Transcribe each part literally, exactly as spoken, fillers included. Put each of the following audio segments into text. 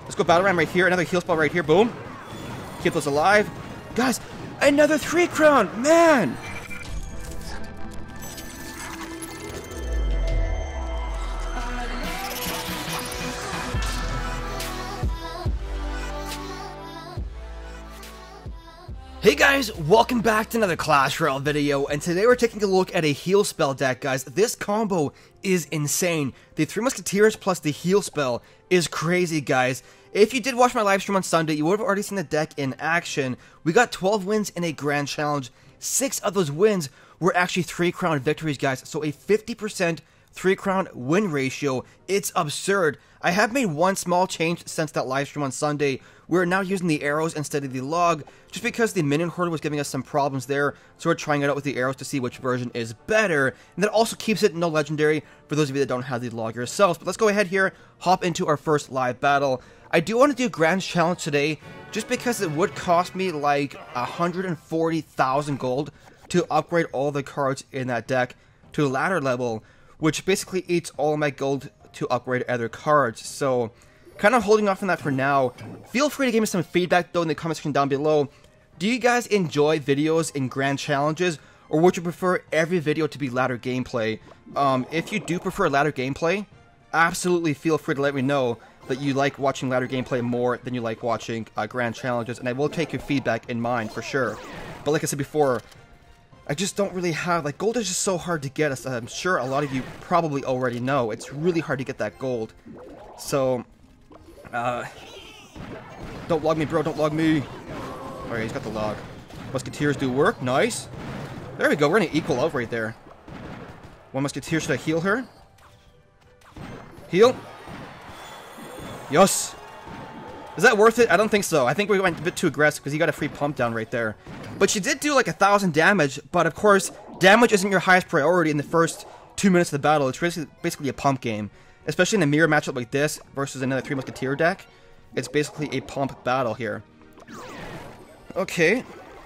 Let's go battle ram right here. Another heal spell right here. Boom. Keep those alive. Guys, another three crown. Man. Hey guys, welcome back to another Clash Royale video, and today we're taking a look at a heal spell deck, guys. This combo is insane. The three Musketeers plus the heal spell is crazy, guys. If you did watch my live stream on Sunday, you would have already seen the deck in action. We got twelve wins in a grand challenge. Six of those wins were actually three crown victories, guys. So a fifty percent three crown win ratio. It's absurd. I have made one small change since that live stream on Sunday. We're now using the arrows instead of the log, just because the minion horde was giving us some problems there, so we're trying it out with the arrows to see which version is better, and that also keeps it no legendary for those of you that don't have the log yourselves. But let's go ahead here, hop into our first live battle. I do want to do Grand Challenge today, just because it would cost me like one hundred forty thousand gold to upgrade all the cards in that deck to ladder level, which basically eats all of my gold to upgrade other cards. So kind of holding off on that for now. Feel free to give me some feedback though in the comment section down below. Do you guys enjoy videos in grand challenges, or would you prefer every video to be ladder gameplay? Um, if you do prefer ladder gameplay, absolutely feel free to let me know that you like watching ladder gameplay more than you like watching uh, grand challenges, and I will take your feedback in mind for sure. But like I said before, I just don't really have, like, gold is just so hard to get, as I'm sure a lot of you probably already know. It's really hard to get that gold. So, uh, don't log me, bro, don't log me. Alright, he's got the log. Musketeers do work, nice. There we go, we're gonna equal out right there. One Musketeer, should I heal her? Heal. Yes. Is that worth it? I don't think so. I think we went a bit too aggressive because he got a free pump down right there. But she did do like a thousand damage, but of course, damage isn't your highest priority in the first two minutes of the battle. It's basically, basically a pump game. Especially in a mirror matchup like this versus another three Musketeer deck. It's basically a pump battle here. Okay.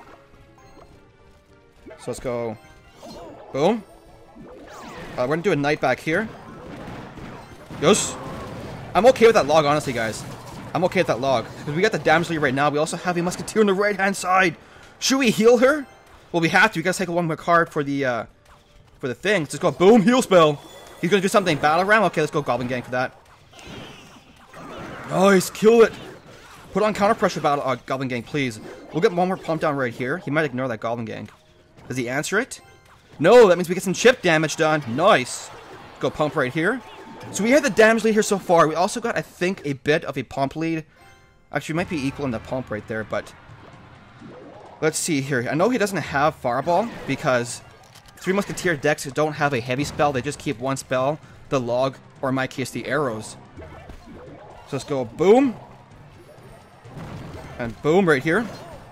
So let's go. Boom. Uh, we're gonna do a knight back here. Yes. I'm okay with that log, honestly, guys. I'm okay with that log. Because we got the damage lead right now. We also have a Musketeer on the right-hand side. Should we heal her? Well, we have to. We gotta take one more card for the, uh, for the thing. Let's go. Boom. Heal spell. He's gonna do something. Battle ram? Okay, let's go Goblin Gang for that. Nice. Kill it. Put on counter pressure battle. Uh, Goblin Gang, please. We'll get one more pump down right here. He might ignore that Goblin Gang. Does he answer it? No, that means we get some chip damage done. Nice. Go pump right here. So we had the damage lead here so far. We also got, I think, a bit of a pump lead. Actually, it might be equal in the pump right there, but let's see here. I know he doesn't have Fireball because three Musketeer decks don't have a heavy spell. They just keep one spell, the log, or in my case, the arrows. So let's go boom. And boom right here.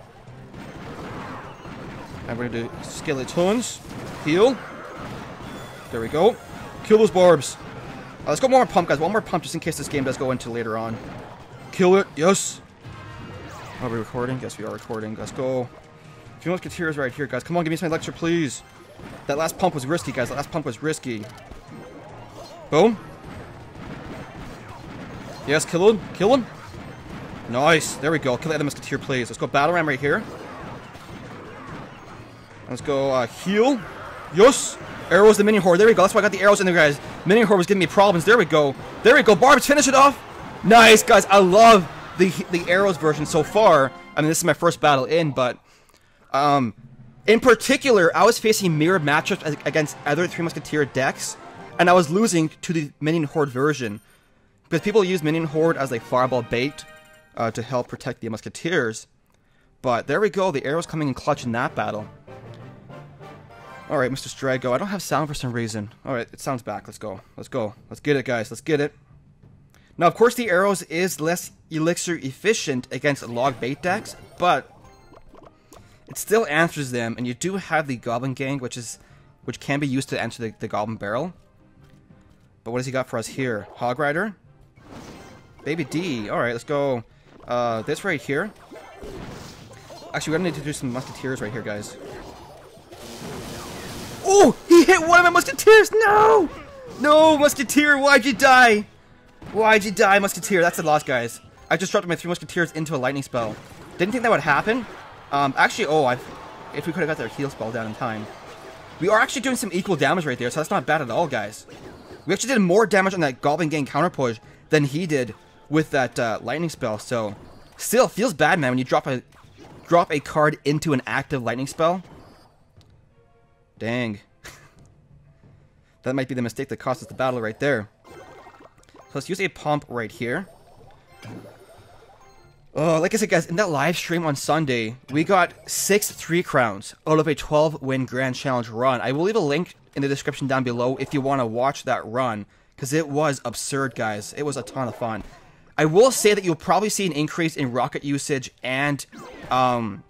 And we're going to do Skeletons. Heal. There we go. Kill those barbs. Uh, let's go more pump, guys. One more pump just in case this game does go into later on. Kill it. Yes. Are we recording? Yes, we are recording. Let's go. A few Musketeers right here, guys. Come on, give me some lecture, please. That last pump was risky, guys. That last pump was risky. Boom. Yes, kill him. Kill him. Nice. There we go. Kill the other Musketeer, please. Let's go battle ram right here. Let's go uh, heal. Yes. Arrows, the minion horde. There we go. That's why I got the arrows in there, guys. Minion horde was giving me problems. There we go. There we go. Barbs, finish it off. Nice, guys. I love the the arrows version so far. I mean, this is my first battle in, but um, in particular, I was facing mirror matchups against other three Musketeer decks, and I was losing to the minion horde version because people use minion horde as like fireball bait uh, to help protect the Musketeers. But there we go. The arrows coming in clutch in that battle. Alright, Mister Strago. I don't have sound for some reason. Alright, it sounds back. Let's go. Let's go. Let's get it, guys. Let's get it. Now, of course, the arrows is less elixir efficient against log bait decks, but it still answers them, and you do have the Goblin Gang, which is which can be used to answer the, the Goblin Barrel. But what has he got for us here? Hog Rider? Baby D. Alright, let's go. Uh, this right here. Actually, we're gonna need to do some Musketeers right here, guys. Oh! He hit one of my Musketeers! No! No, Musketeer, why'd you die? Why'd you die, Musketeer? That's a loss, guys. I just dropped my three Musketeers into a lightning spell. Didn't think that would happen. Um, actually, oh, I, if we could have got their heal spell down in time. We are actually doing some equal damage right there, so that's not bad at all, guys. We actually did more damage on that Goblin Gang counter push than he did with that uh, lightning spell. So, still feels bad, man, when you drop a drop a card into an active lightning spell. Dang. That might be the mistake that cost us the battle right there. So let's use a pump right here. Oh, like I said, guys, in that live stream on Sunday, we got six three crowns out of a twelve win Grand Challenge run. I will leave a link in the description down below if you want to watch that run, because it was absurd, guys. It was a ton of fun. I will say that you'll probably see an increase in rocket usage and, um...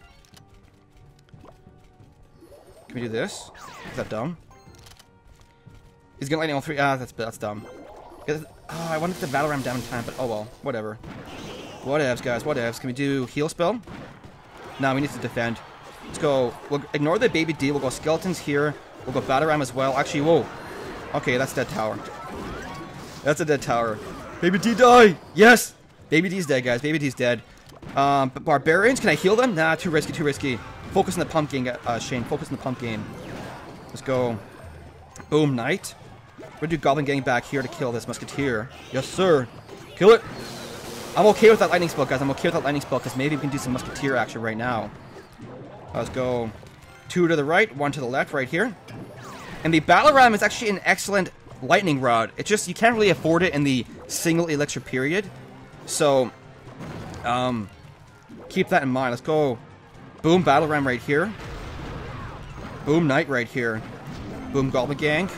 Can we do this? Is that dumb? He's gonna lightning all three. Ah, that's that's dumb. Oh, I wanted to battle ram down in time, but oh well, whatever. Whatevs, guys. Whatevs. Can we do heal spell? No, we need to defend. Let's go. We'll ignore the baby D. We'll go skeletons here. We'll go battle ram as well. Actually, whoa. Okay, that's dead tower. That's a dead tower. Baby D, die! Yes! Baby D's dead, guys. Baby D's dead. Um, but barbarians, can I heal them? Nah, too risky, too risky. Focus on the pump game, uh, Shane. Focus on the pump game. Let's go. Boom, knight. We're gonna do Goblin Gang back here to kill this Musketeer. Yes, sir. Kill it. I'm okay with that lightning spell, guys. I'm okay with that lightning spell because maybe we can do some Musketeer action right now. Let's go. Two to the right, one to the left, right here. And the battle ram is actually an excellent lightning rod. It's just you can't really afford it in the single elixir period. So, um, keep that in mind. Let's go. Boom, battle ram right here. Boom, knight right here. Boom, Goblin Gang.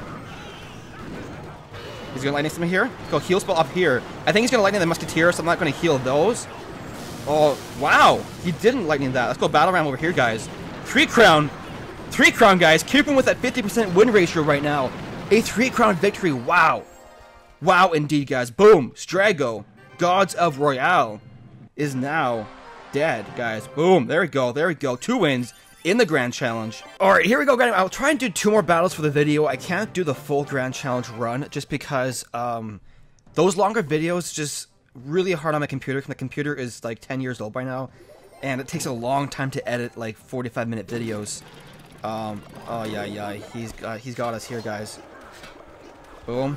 He's gonna lightning some here. Go heal spell up here. I think he's gonna lightning the Musketeer, so I'm not gonna heal those. Oh, wow. He didn't lightning that. Let's go battle ram over here, guys. Three crown. Three crown, guys. Keeping with that fifty percent win ratio right now. A three crown victory. Wow. Wow, indeed, guys. Boom. Strago, Gods of Royale, is now dead, guys. Boom. There we go. There we go. Two wins in the Grand Challenge. Alright, here we go, guys. I'll try and do two more battles for the video. I can't do the full Grand Challenge run just because um, those longer videos just really hard on my computer. My computer is like ten years old by now, and it takes a long time to edit like forty-five minute videos. Um, oh yeah, yeah, he's got, he's got us here, guys. Boom.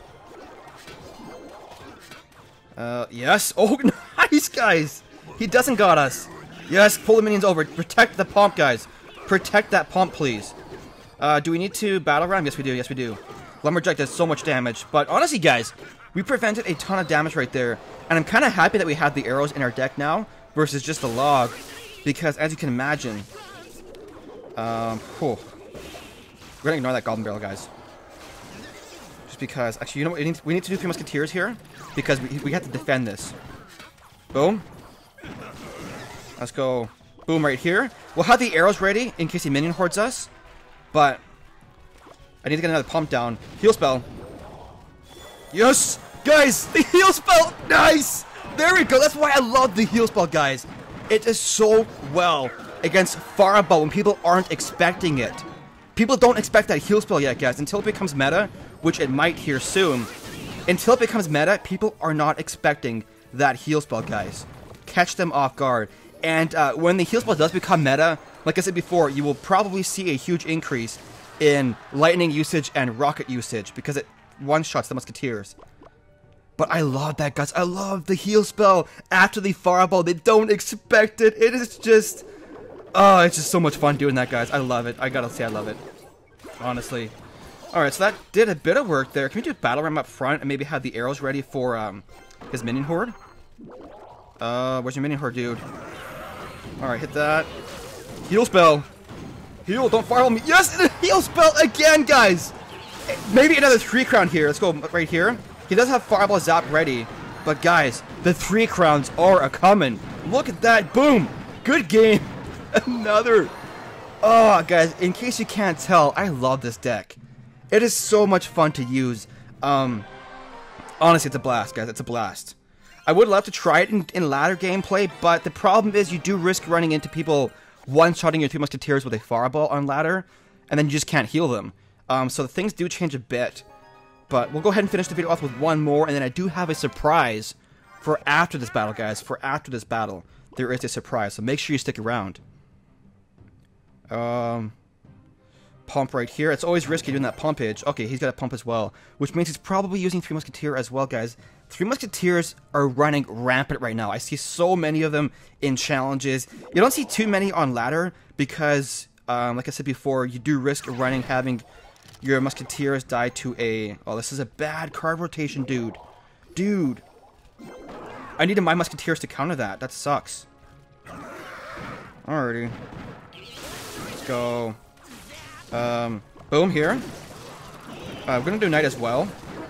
Uh, yes. Oh, nice, guys. He doesn't got us. Yes, pull the minions over. Protect the pump, guys. Protect that pump, please. Uh, do we need to battle ram? Yes, we do. Yes, we do. Lumberjack does so much damage. But honestly, guys, we prevented a ton of damage right there. And I'm kind of happy that we have the arrows in our deck now versus just the log. Because, as you can imagine... Um, whew. We're going to ignore that Goblin Barrel, guys. Just because... Actually, you know what? We need, we need to do three Musketeers here. Because we, we have to defend this. Boom. Let's go. Boom right here. We'll have the arrows ready in case he minion hordes us. But I need to get another pump down. Heal spell. Yes! Guys! The heal spell! Nice! There we go. That's why I love the heal spell, guys. It is so well against Fireball when people aren't expecting it. People don't expect that heal spell yet, guys. Until it becomes meta, which it might here soon. Until it becomes meta, people are not expecting that heal spell, guys. Catch them off guard. And uh, when the heal spell does become meta, like I said before, you will probably see a huge increase in lightning usage and rocket usage because it one-shots the Musketeers. But I love that, guys. I love the heal spell after the Fireball. They don't expect it. It is just... Oh, it's just so much fun doing that, guys. I love it. I gotta say I love it. Honestly. Alright, so that did a bit of work there. Can we do battle ram up front and maybe have the arrows ready for um, his minion horde? Uh, where's your minion horde, dude? Alright, hit that. Heal spell. Heal, don't fireball me. Yes, and a heal spell again, guys. Maybe another three crown here. Let's go right here. He does have fireball zap ready. But guys, the three crowns are a coming. Look at that. Boom. Good game. Another. Oh, guys, in case you can't tell, I love this deck. It is so much fun to use. Um, honestly, it's a blast, guys. It's a blast. I would love to try it in, in ladder gameplay, but the problem is you do risk running into people one-shotting your three Musketeers with a fireball on ladder, and then you just can't heal them. Um, so things do change a bit. But we'll go ahead and finish the video off with one more, and then I do have a surprise for after this battle, guys. For after this battle, there is a surprise. So make sure you stick around. Um, pump right here. It's always risky doing that pumpage. Okay, he's got a pump as well, which means he's probably using Three Musketeer as well, guys. Three Musketeers are running rampant right now. I see so many of them in challenges. You don't see too many on ladder because, um, like I said before, you do risk running having your Musketeers die to a... Oh, this is a bad card rotation, dude. Dude. I needed my Musketeers to counter that. That sucks. Alrighty. Let's go. Um, boom, here. Uh, we're gonna do Knight as well.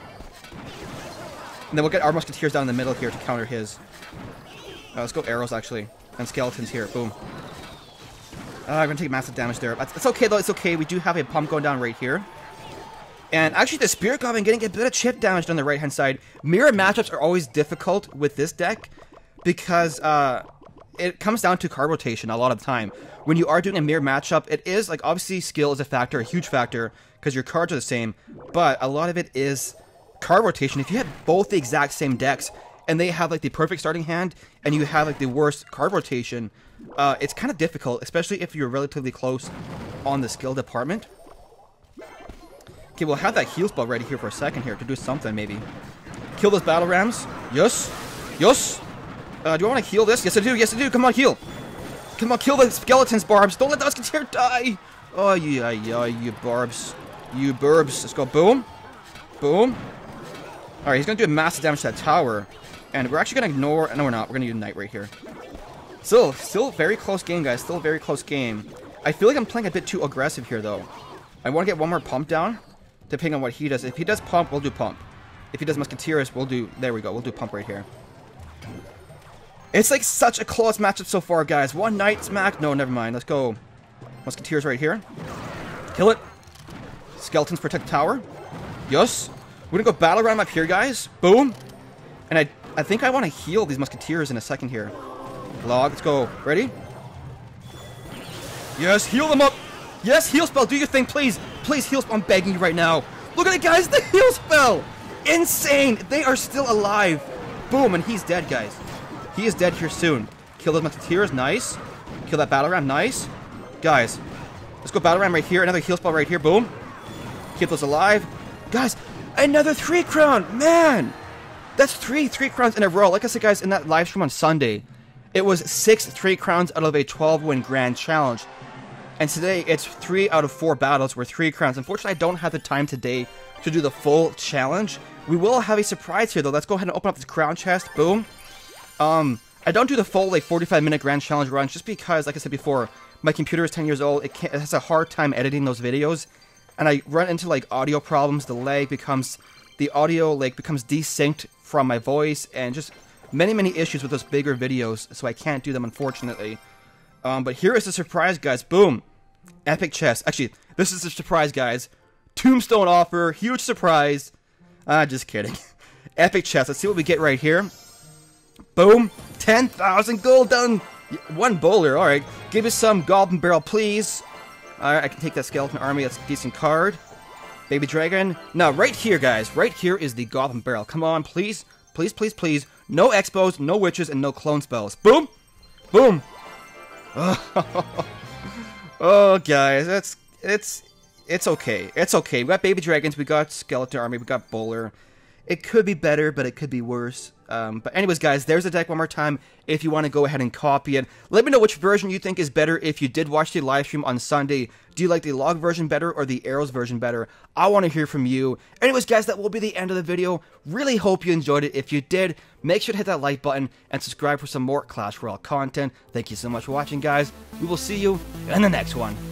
And then we'll get our Musketeers down in the middle here to counter his. Uh, let's go arrows, actually. And skeletons here. Boom. Uh, I'm going to take massive damage there. It's okay, though. It's okay. We do have a pump going down right here. And actually, the Spirit Goblin getting a bit of chip damage on the right-hand side. Mirror matchups are always difficult with this deck because uh, it comes down to card rotation a lot of the time. When you are doing a mirror matchup, it is, like, obviously skill is a factor, a huge factor, because your cards are the same. But a lot of it is card rotation. If you have both the exact same decks and they have like the perfect starting hand and you have like the worst card rotation, uh, it's kind of difficult, especially if you're relatively close on the skill department. Okay, we'll have that heal spell ready here for a second here to do something maybe. Kill those battle rams. Yes. Yes. Uh, do I want to heal this? Yes, I do. Yes, I do. Come on, heal. Come on, kill the skeletons, Barbs. Don't let the Musketeer die. Oh, yeah, yeah, you Barbs. You Burbs. Let's go. Boom. Boom. Alright, he's going to do massive damage to that tower. And we're actually going to ignore... No, we're not. We're going to do Knight right here. Still, still very close game, guys. Still a very close game. I feel like I'm playing a bit too aggressive here, though. I want to get one more pump down, depending on what he does. If he does pump, we'll do pump. If he does Musketeers, we'll do... There we go. We'll do pump right here. It's like such a close matchup so far, guys. One Knight smack. No, never mind. Let's go. Musketeers right here. Kill it. Skeletons protect the tower. Yes. We're gonna go battle ram up here, guys. Boom. And I I think I want to heal these Musketeers in a second here. Log, let's go. Ready? Yes, heal them up. Yes, heal spell. Do your thing, please. Please heal spell. I'm begging you right now. Look at it, guys. The heal spell. Insane. They are still alive. Boom, and he's dead, guys. He is dead here soon. Kill those Musketeers. Nice. Kill that battle ram. Nice. Guys, let's go battle ram right here. Another heal spell right here. Boom. Keep those alive. Guys, another three crown, man! That's three three crowns in a row. Like I said, guys, in that live stream on Sunday, it was six three crowns out of a twelve win grand challenge. And today, it's three out of four battles were three crowns. Unfortunately, I don't have the time today to do the full challenge. We will have a surprise here, though. Let's go ahead and open up this crown chest. Boom. Um, I don't do the full, like, forty-five minute grand challenge run just because, like I said before, my computer is ten years old. It, can't, it has a hard time editing those videos. And I run into, like, audio problems. The lag becomes... The audio, like, becomes desynced from my voice. And just many, many issues with those bigger videos. So I can't do them, unfortunately. Um, but here is the surprise, guys. Boom. Epic chest. Actually, this is the surprise, guys. Tombstone offer. Huge surprise. Ah, just kidding. Epic chest. Let's see what we get right here. Boom. ten thousand gold done. One bowler. Alright. Give us some Goblin Barrel, please. Alright, I can take that Skeleton Army. That's a decent card. Baby Dragon. Now, right here, guys. Right here is the Goblin Barrel. Come on, please. Please, please, please. No Expos, no Witches, and no Clone Spells. Boom. Boom. Oh, oh guys. That's... It's... It's okay. It's okay. We got Baby Dragons. We got Skeleton Army. We got Bowler. It could be better, but it could be worse. Um, but anyways, guys, there's the deck one more time if you want to go ahead and copy it. Let me know which version you think is better if you did watch the live stream on Sunday. Do you like the log version better or the arrows version better? I want to hear from you. Anyways, guys, that will be the end of the video. Really hope you enjoyed it. If you did, make sure to hit that like button and subscribe for some more Clash Royale content. Thank you so much for watching, guys. We will see you in the next one.